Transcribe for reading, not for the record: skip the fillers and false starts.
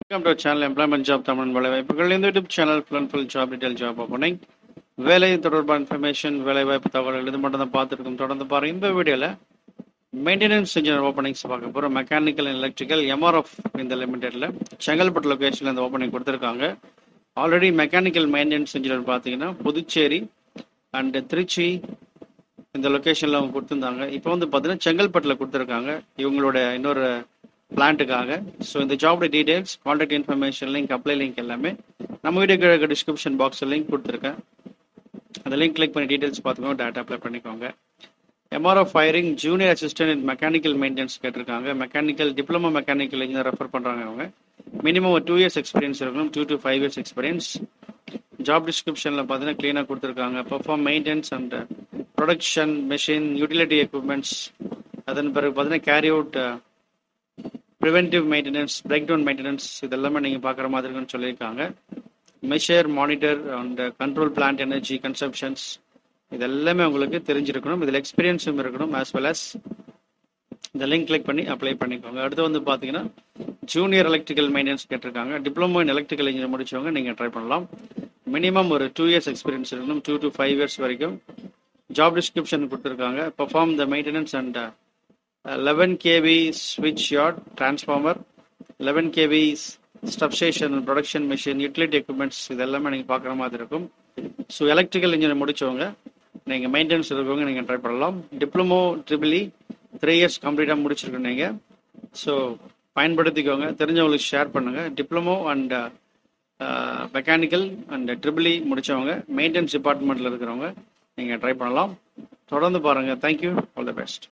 Welcome to our channel Employment Job Tamil வேலைவாய்ப்புகள். இந்த YouTube channel full and full job detail job opening வேலை தொடர்பான information வேலைவாய்ப்பு தகவல்கள் இது மட்டும் தான் பார்த்துருக்கோம். தொடர்ந்து பாருங்க. இந்த வீடியோவில் மெயின்டெனன்ஸ் இன்ஜினியர் ஓப்பனிங்ஸ் பார்க்க போகிறோம். மெக்கானிக்கல் அண்ட் எலக்ட்ரிக்கல் MRF இந்த லிமிடெட்டில் செங்கல்பட்டு லொக்கேஷனில் இந்த ஓப்பனிங் கொடுத்துருக்காங்க. ஆல்ரெடி மெக்கானிக்கல் மெயின்டெனன்ஸ் இன்ஜினியர் பார்த்தீங்கன்னா புதுச்சேரி அண்ட் திருச்சி இந்த லொக்கேஷனில் அவங்க கொடுத்துருந்தாங்க. இப்போ வந்து பார்த்தீங்கன்னா செங்கல்பட்டில் கொடுத்துருக்காங்க இவங்களோட இன்னொரு பிளான்ட்டுக்காக. ஸோ இந்த ஜாபோட details, contact information link, apply link எல்லாமே நம்ம வீடியோ டிஸ்கிரிப்ஷன் பாக்ஸில் லிங்க் கொடுத்துருக்கேன். அந்த லிங்க் கிளிக் பண்ணி டீடைல்ஸ் பார்த்துக்கோங்க, டேட்டா அப்ளை பண்ணிக்கோங்க. MRF firing junior assistant in mechanical maintenance கேட்டிருக்காங்க. Mechanical diploma mechanical engineer refer பண்ணுறாங்க. அவங்க மினிமம் ஒரு 2 years எக்ஸ்பீரியன்ஸ் இருக்கணும், 2 to 5 years எக்ஸ்பீரியன்ஸ். ஜாப் டிஸ்கிரிப்ஷனில் பார்த்தீங்கன்னா க்ளீனாக கொடுத்துருக்காங்க. Perform maintenance and production machine utility equipments. அதன் பிறகு பார்த்தீங்கன்னா carry out preventive maintenance, break down maintenance இதெல்லாமே நீங்கள் பார்க்குற மாதிரி இருக்குன்னு சொல்லியிருக்காங்க. Measure, monitor and control plant energy consumptions இதெல்லாமே உங்களுக்கு தெரிஞ்சிருக்கணும். இதில் எக்ஸ்பீரியன்ஸும் இருக்கணும். ஆஸ் வெல் அஸ் இந்த லிங்க் கிளிக் பண்ணி அப்ளை பண்ணிக்கோங்க. அடுத்து வந்து பார்த்தீங்கன்னா ஜூனியர் எலக்ட்ரிக்கல் மெயின்டெனன்ஸ் கேட்டிருக்காங்க. டிப்ளமோ இன் எலக்ட்ரிக்கல் இன்ஜினியர் முடிச்சவங்க நீங்கள் ட்ரை பண்ணலாம். மினிமம் ஒரு 2 years எக்ஸ்பீரியன்ஸ் இருக்கணும், 2 to 5 years வரைக்கும். ஜாப் டிஸ்கிரிப்ஷன் கொடுத்துருக்காங்க. Perform the maintenance and 11 kV switch yard transformer, 11 kV substation, production machine, utility equipments இதெல்லாமே நீங்கள் பார்க்குற மாதிரி இருக்கும். ஸோ எலக்ட்ரிக்கல் இன்ஜினியர் முடிச்சவங்க நீங்கள் மெயின்டெனன்ஸ் இருக்கவங்க நீங்கள் ட்ரை பண்ணலாம். டிப்ளமோ ட்ரிபிள் 3 years கம்ப்ளீட்டாக முடிச்சிருக்கோம் நீங்கள். ஸோ பயன்படுத்திக்கோங்க, தெரிஞ்சவங்களுக்கு ஷேர் பண்ணுங்கள். Diploma and mechanical and triple முடித்தவங்க மெயின்டெனன்ஸ் டிபார்ட்மெண்ட்டில் இருக்கிறவங்க நீங்கள் ட்ரை பண்ணலாம். தொடர்ந்து பாருங்கள். Thank you, all the best.